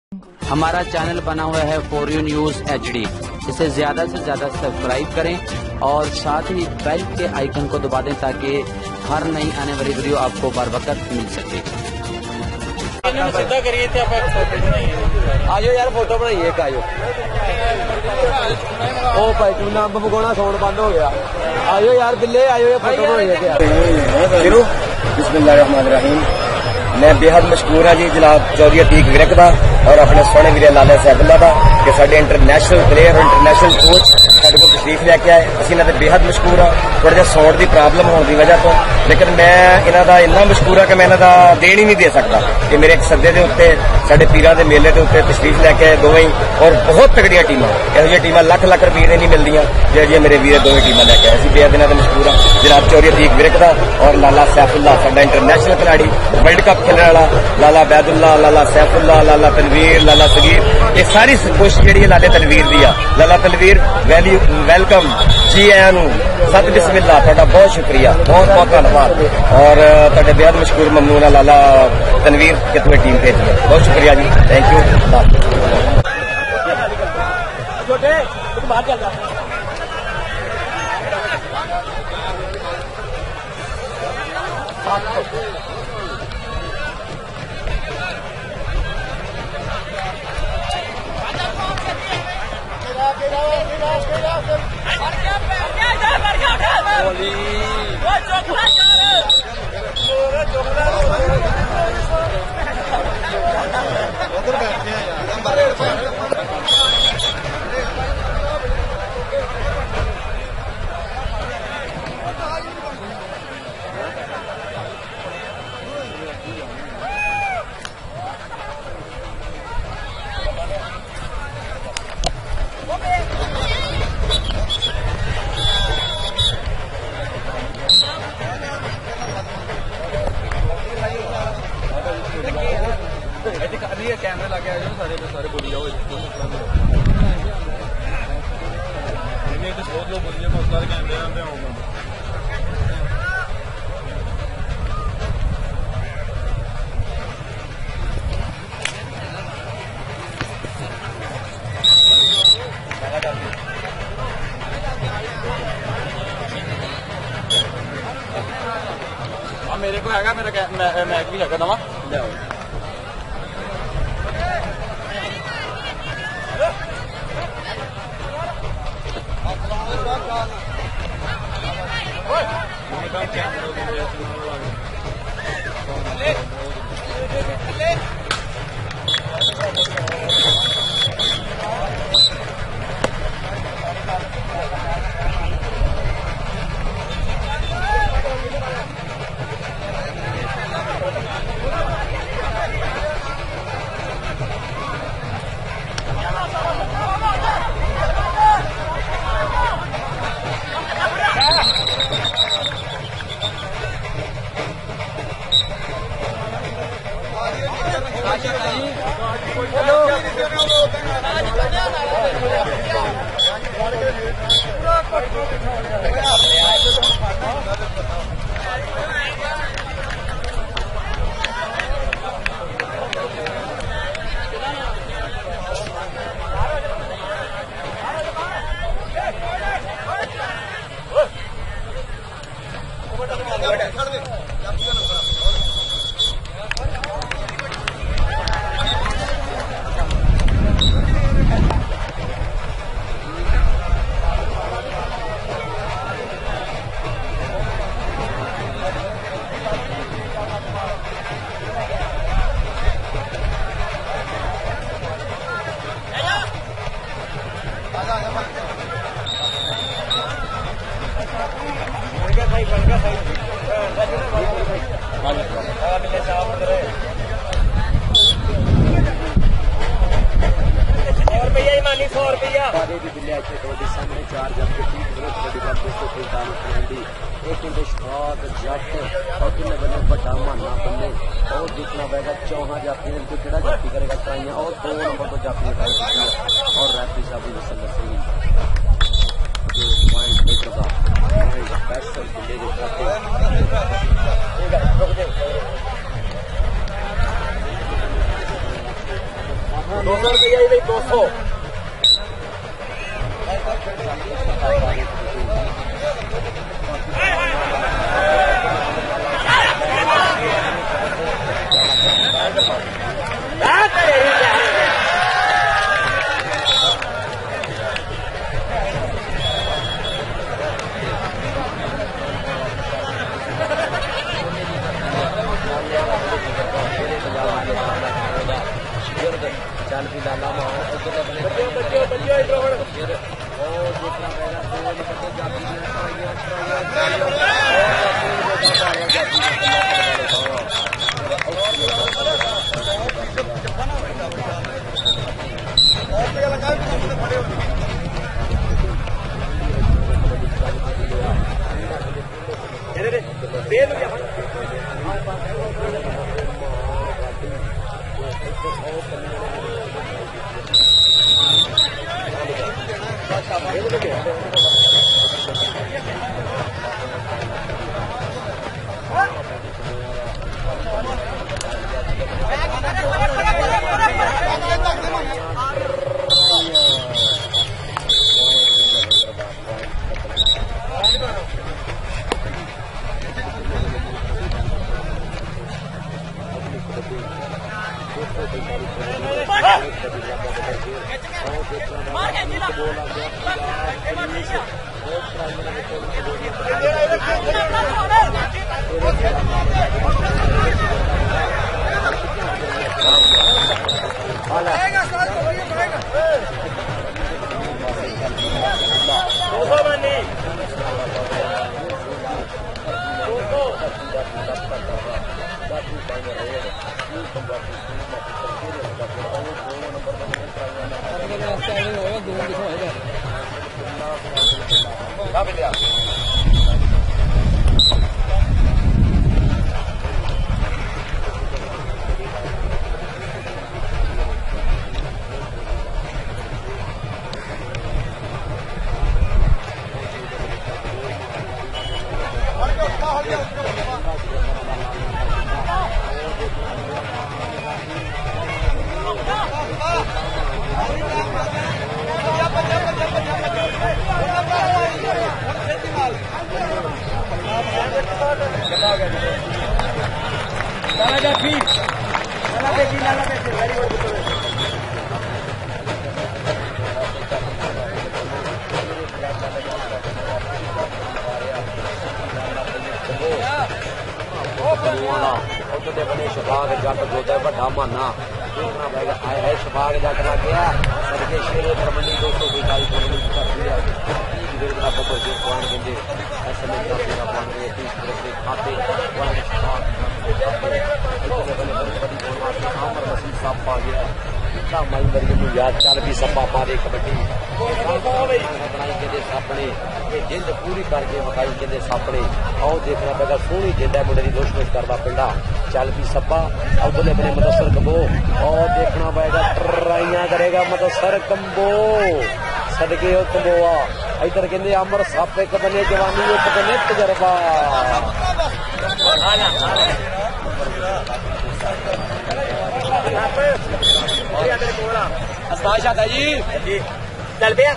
हमारा चैनल बना हुआ है फॉर यू न्यूज़ HD। इसे ज़्यादा से ज़्यादा सब्सक्राइब करें और साथ ही बेल के आइकन को दबा दें ताकि हर नई आने वाली वीडियो आपको बर वक्त मिल सके। आजो यार फोटो बनाइए एक आजो। ओ भाई तू नाम भगोना साउंड बंद हो गया। आजो यार बिल्ले आजो यार फोटो बनाइए। बिस्मिल्लाहिर्रहमानिर्रहीम। मैं बेहद मशहूर हाँ जी जनाब चौधरी अतीक विरक दा और अपने सोहने वीरे लाला सैफुल्ला दा कि साडे इंटरनेशनल प्लेयर और इंटरनेशनल कोच साडे को तशरीफ लैके आए। असीं इन्हां दे बेहद मशहूर हाँ। थोड़ा जिहा साउंड की प्रॉब्लम होने की वजह तो, लेकिन मैं इन्हां दा इन्ना मशहूर हाँ कि मैं इन्हां दा देन ही नहीं दे सकता कि मेरे एक सदे के उत्ते साडे पीरां दे मेले के उत्ते तशरीफ लैके आए दोवें ही, और बहुत तगड़ियां टीमां। इहो जिहियां टीमां लख लख रुपये दी नहीं मिलदियां जिहड़ियां मेरे वीरे दोवें टीमां लैके आए। असीं बेहद इन्हां दे मशहूर हाँ जनाब चौधरी अतीक विरक दा और लाला सैफुल्ला साडा इंटरनेशनल खिलाड़ी वर्ल्ड कप खेलने वाला लाला बैदुल्ला, लाला सैफुल्ला, लाला तनवीर, लाला सगीर। ये सारी कोशिश जी लाले तनवीर दी आ। लाला तनवीर वेलकम जी आया नू सत बिस्मिल्ला, तुहाडा बहुत शुक्रिया, बहुत बहुत धन्यवाद। और तुहाडे बेहद मशहूर ममनून आ लाला तनवीर कि तुम टीम भेजी, बहुत शुक्रिया जी, थैंक यू। कैमरा लगे सारे बोली जाओ। बहुत लोग बोलिए बहुत सारे कैमरे आऊंगा। मेरे को है मेरा मैक भी है नवा। सामने 4 जब के ठीक एक इंतशाद जट और किन्ने बने बड़ा माना बने और जितना बैगा 14 जाती ने किड़ा जाती करेगा ट्राइयां और 2 नंबर तो जाती उठाई और रैफरी साहब भी वसल्लम सही जो पॉइंट देखेगा स्पेशल ले 200 रुपया जी 200 चल भी लाला शफाक जट जोदा बड़ा माना देखना पड़ेगा आए है शफाक जट लग गया सदके शेरे परमंडी 245 खाते सप आ गया माई मरियम याद चल भी सपा मारे कबड्डी बनाई कहते सापने जिंद पूरी करके विखाई कहते सापने आओ देखना पड़ेगा सोहनी जिंद है मुंडे की दोश करता पिंडा चल भी सपा अगले बने मुदस्सर कंबो और देखना पड़ेगा ट्राइयां करेगा मुदस्सर कंबो सदके ओ कंबोआ इधर कहते अमर सप एक बने जवानी एक बने तजर्बा अस्ताद जी चल पे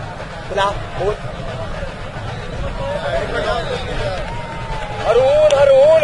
हरून हरून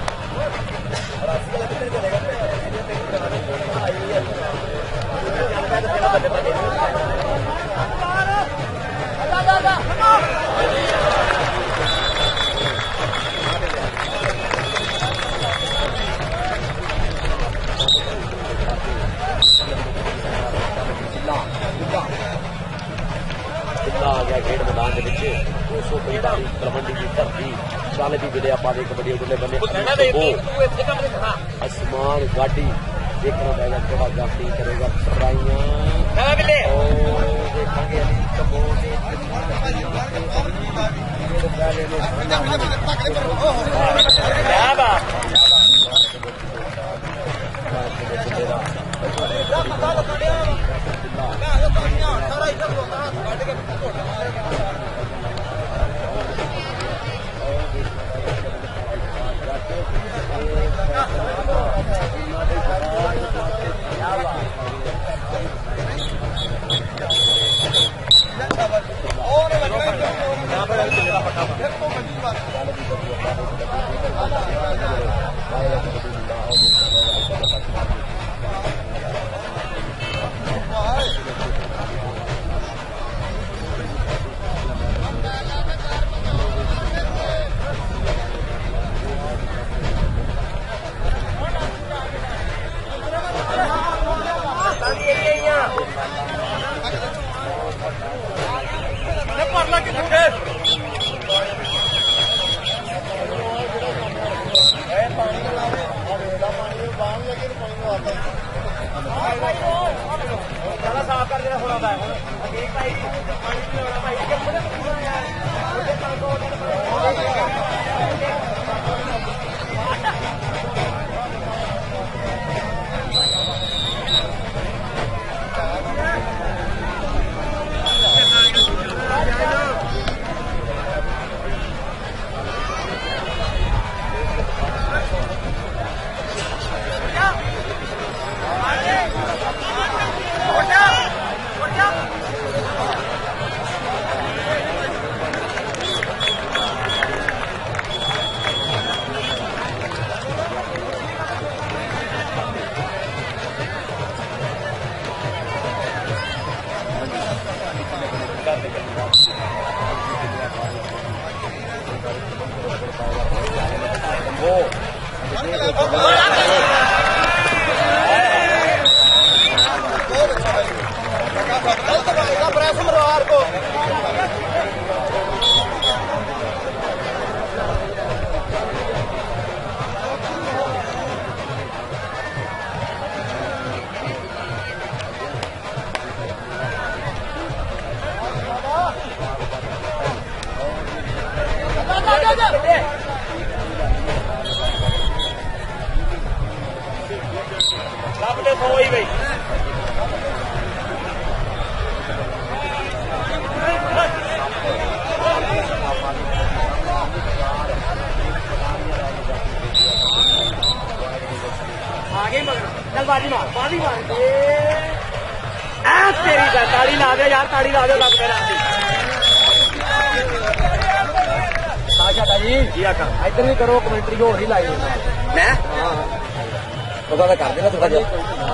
आ गया खेड मैदान के पिछे 245 तलवंडी की धरती चल भी मिले आप कबड्डी उगले बने आसमान गाड़ी देखना पड़ेगा थोड़ा गाड़ी करेगा साफ कर देना थोड़ा बाजी मार तेरी ताड़ी ला दे यार, ताड़ी ला दे लग मेरा जी इधर भी करो कमेंट्री हो ही लाई मैं पता कर देना थोड़ा जा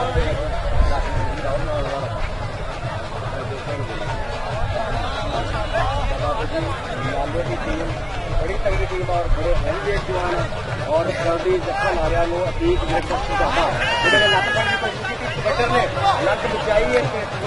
बड़ी तगड़ी टीम और बड़े हेल्दी जवान और कबड्डी जखा नारिया को अतीक सुझावा जिन्होंने लत फड़ने की कोशिश की कबड्डर ने लत बचाई है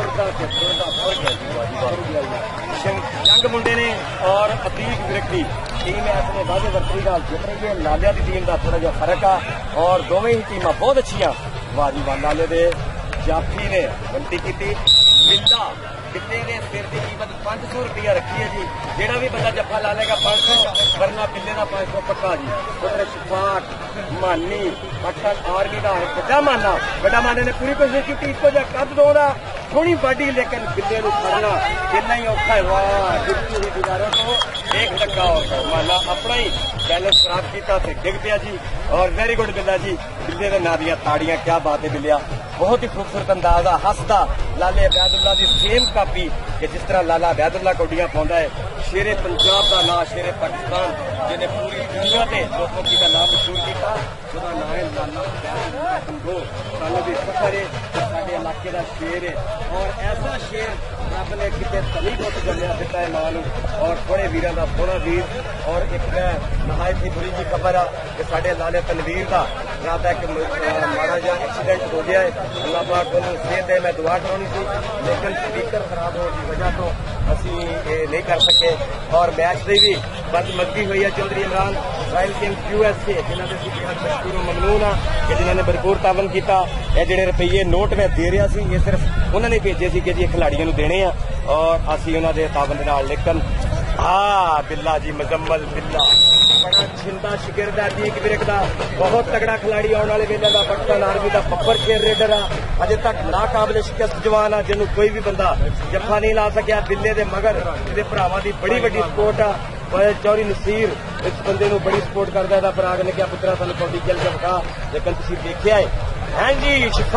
जंग मुंडे ने और अतीक विरक्ति टीम अपने वादे वर्तरी का जित रही है। लालिया की टीम का थोड़ा जहा फर्क आ और दोवें ही टीम बहुत अच्छिया वाजी लाले दे जाफी ने गलती की बिल्ला बिल्ले ने सिर की कीमत 500 रुपया रखी है जी। जेड़ा भी बंदा जफा ला लेगा 500 वरना बिल्ले का 500 पक्का जी। उधर शिफाक मानी पटन आर्मी का बड़ा माने ने पूरी कोशिश की इसको जो कद दो थोड़ी बॉडी लेकिन बिल्ले को फड़ना इतना ही औखा है। वाह दीवारों को एक धक्का और माना अपना ही बैलेंस खराब किया डिग पिया जी। और वेरी गुड बिल्ला जी, बिल्ले के ना दिया ताड़ियां, क्या बात है बिल्लिया, बहुत ही खूबसूरत अंदाजा हंसदा लाले अबैदुल्ला की सेम कापी कि जिस तरह लाला अबैदुल्ला कौडियां पाउंदा है। शेरे पंजाब का नाम शेरे पाकिस्तान जिन्हें पूरी दुनिया से लोगों की का नाम मशहूर किया उसका नाम है लाला अबैदुल्ला कंगो। सानू भी फखर है साडे इलाके का शेर है और ऐसा शेर रब ने कितने तली पुत जमया दिता है मां और थोड़े वीरां का थोड़ा वीर। और एक नहायत ही बुरी जी खबर आ कि साडे लाले तनवीर का रात एक माड़ा जहा एक्सीडेंट हो गया है। अल्लाह पाक उन्होंने सेहत दे, मैं दुआ करानी थी लेकिन स्पीकर खराब होने की वजह तो असी नहीं कर सके। और मैच की भी बदमजगी हुई है। Chaudhary Imran royal king QSK जिन्होंने मशहूर ममनून आ कि जिन्होंने भरपूर तावन किया। ये जो रुपये नोट मैं दे रहा सी ये सिर्फ उन्होंने भेजे सी कि जी खिलाड़ियों देने आ और असी उन्होंने तावन लेकिन हाँ बिल्ला जी मुजम्मल बिल्ला बड़ा छिंदा शिगिरद है दीक विरक का बहुत तगड़ा खिलाड़ी आने वाले वेले का पाकिस्तान आर्मी का बब्बर शेर रेडर आ अजे तक नाकाबिले शिकस्त जवान आ जिन्होंने कोई भी बंदा जफा नहीं ला सकिया। बिल्ले दे मगर ये भरावां की बड़ी वड्डी सपोर्ट आ। चौधरी नसीर इस बंदे को बड़ी सपोर्ट करता है। भरा ने क्या पुत्रा सानू कौडी खेल के विखा लेकिन तुसीं देखिया है। हाँ जी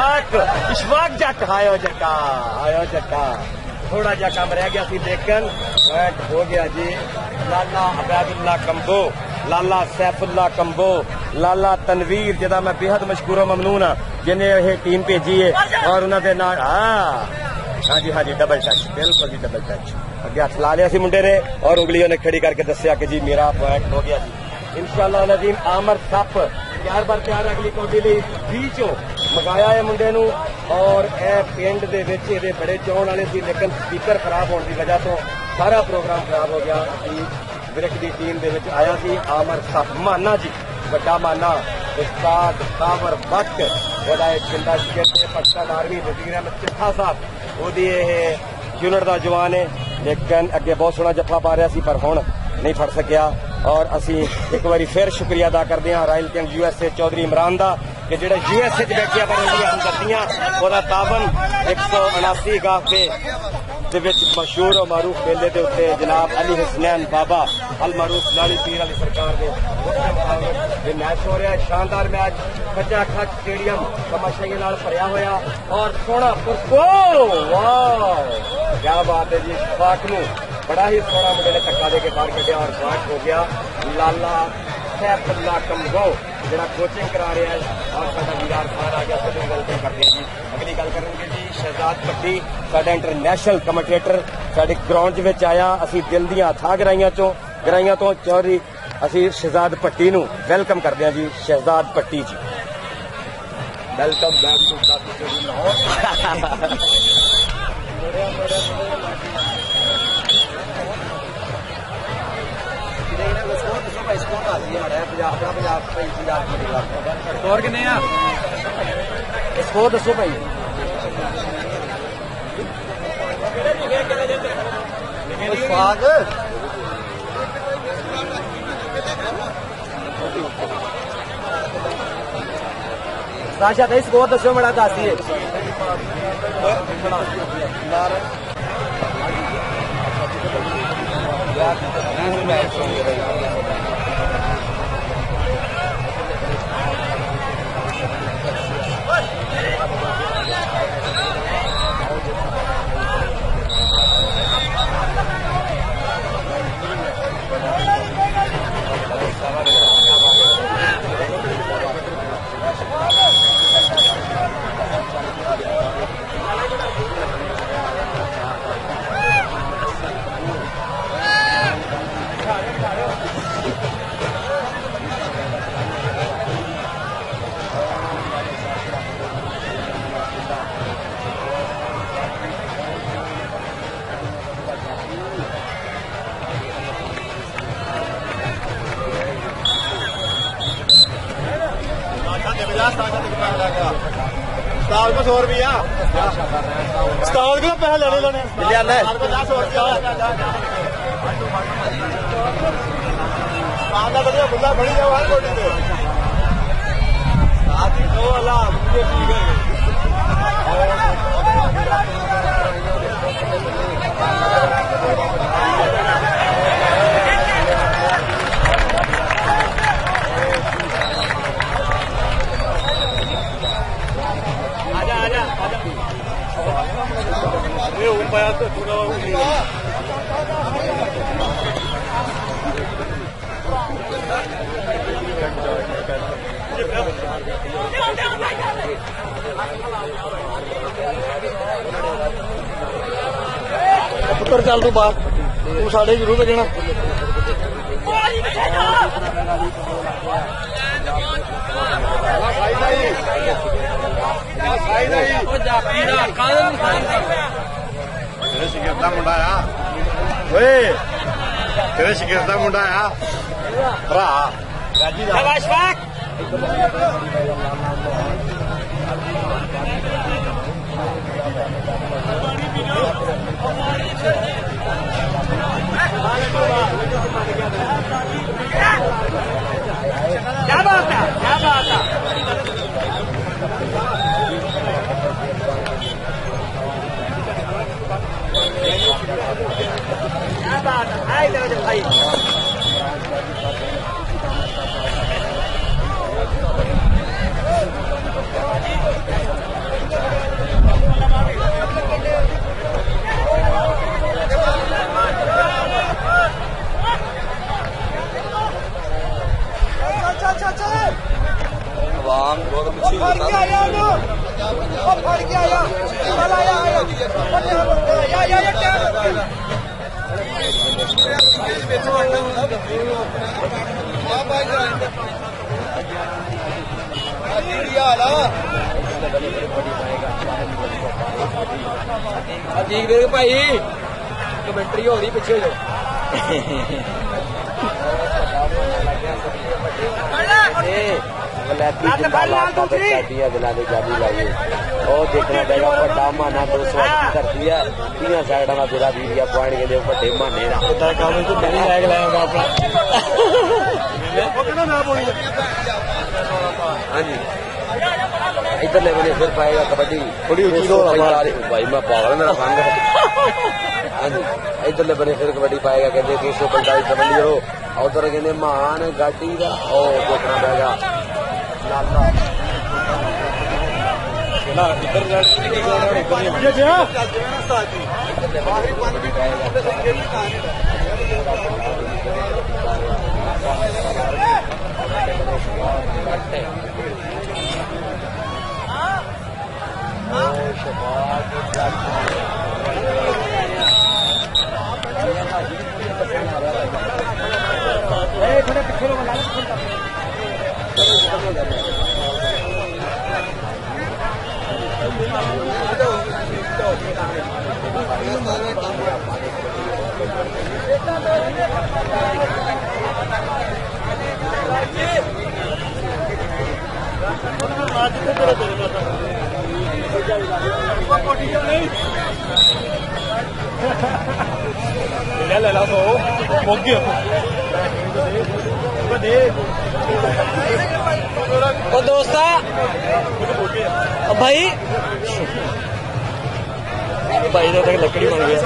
इशफाक जट आयो जट्टा थोड़ा जा काम रह गया सी लेकिन बैट हो गया जी। लाला अबैदुल्ला कंबो, लाला सैफुल्ला कंबो, लाला तनवीर जिहदा मैं बेहद मशहूर ममनून हाँ जिन्हें यह टीम भेजी है और उन्होंने हाँ जी डबल टच बिल्कुल जी डबल टच अगे हथ ला लिया सी मुंडे ने और उंगलियों ने खड़ी करके दसिया कि जी मेरा पॉइंट हो गया जी। इंशाअल्लाह नजीम आमर सप 4 बार तैयार अगली कौडी ली 20 मंगाया है मुंडे नूं और यह पिंड दे विच इहदे बड़े चाउण वाले सी, लेकिन स्पीकर खराब होने की वजह तो सारा प्रोग्राम खराब हो गया। ब्रिक की टीम दे विच आया सी आमर साहब माना जी, बड़ा माना उस्ताद कावर भट्ट, वह जिंदा पाकिस्तान आर्मी वजीर अहमद चिट्ठा साहब ओदी यूनिट का जवान है, लेकिन अगे बहुत सोहना जफा पा रहा सी पर हुण नहीं फड़ सकिया। और असी एक बार फिर शुक्रिया अदा करते हैं royal king USA Chaudhary Imran का कि जो USA बैठिया पर हमदर्दियां वह तावन 179 गाफे मशहूर और मारूफ मेले के उत्ते जनाब अली हुसनैन बाबा अल मारूफ लाली पीर अली सरकार के मैच हो रहा है। शानदार मैच बच्चा खच स्टेडियम तमाशाइयों नाल भरिया होया और सोहना वाह क्या बात है जी। पाक नूं बड़ा ही सोहना मुंडे ने धक्का दे के बाहर कढ़िया और बात हो गया। लाला सैफुल्ला कमगो जरा कोचिंग करा रहा है और साडा वीरार बाहर आ गया। सभी वेलकम करते हैं जी। अगली गल करेंगे जी शहजाद भट्टी साडा इंटरनेशनल कमेंटेटर साडे ग्राउंड विच आया। असी दिल दीआं अथाह गराइयां तो चौधरी असी शहजाद भट्टी नूं वेलकम करते हैं जी। Shahzad Bhatti ji welcome back to score किन्ने आ स्कोर दसो भाई। साशा भाई स्कोर दसो बड़ा दस ही स्टाल को 100 रुपया स्टाल को पैसा लेने बुला बड़ी जाओ हर कोटी से साथ ही दो अल्लाह मुझे ठीक है। पाया तो थोड़ा पुत्र चल तू बाहर तू साढ़े जरूर भेजना शिगिरदा मुंडा आ तेरे शिगिरदा मुंडा आ भरा क्या बात है क्या बात है क्या बात है भाई भाई अजीब वीर भाई कमेंट्री हो रही पिछे जो देखना पड़ेगा बड़ा माना 200 धरती है 3 साइडा का मेरा वीरिया पॉइंट के लिए बड़े माने हाँ जी इधरले बने फिर पाएगा कबड्डी थोड़ी भाई मैं पागल मेरा भांग हाँ जी इधरले बने फिर कबड्डी पाएगा कहते 245 कबड्डी हो उधर कहते महान गाड़ी का देखना पड़ेगा ले ला तो दोस्ता भाई भाई ने तक लकड़ी बन गया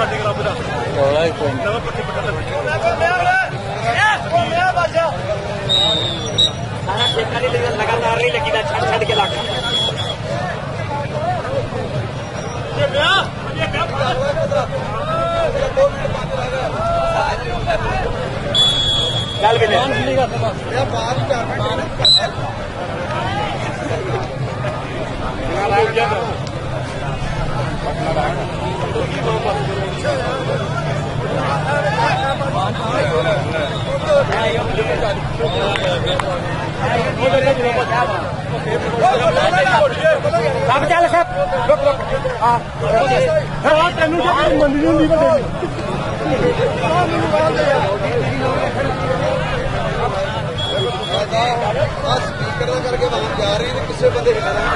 लगातार नहीं लगी छड़ के लाख चल भी सब चल सब तेन मंदी होंगी स्पीकर करके वहां जा रही है किसी बंदे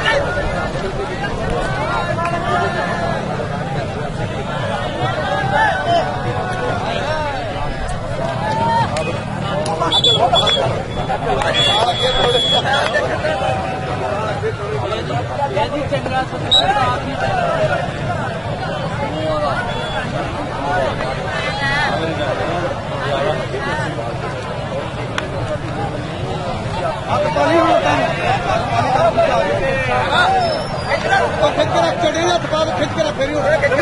खिंच कर चढ़े खिंच कर फिर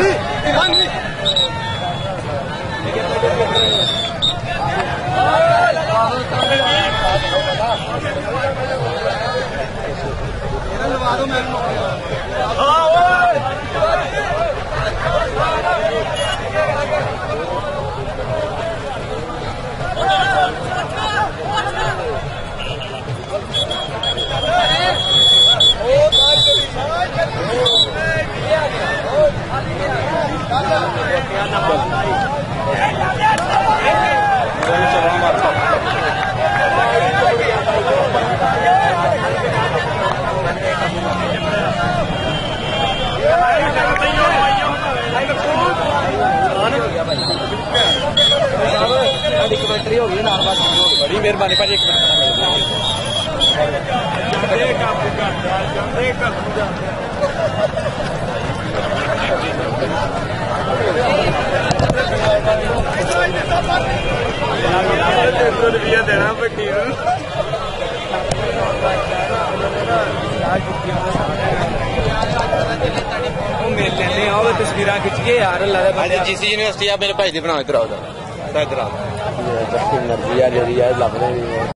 लगा दो मैं कमेंट्री होगी ना बड़ी मेहरबानी भाजी देना तस्वीर खिंच के यार जिस यूनिवर्सिटी मेरे भाई की बना इधर आओ इधर मर्जी है जी लभ रहे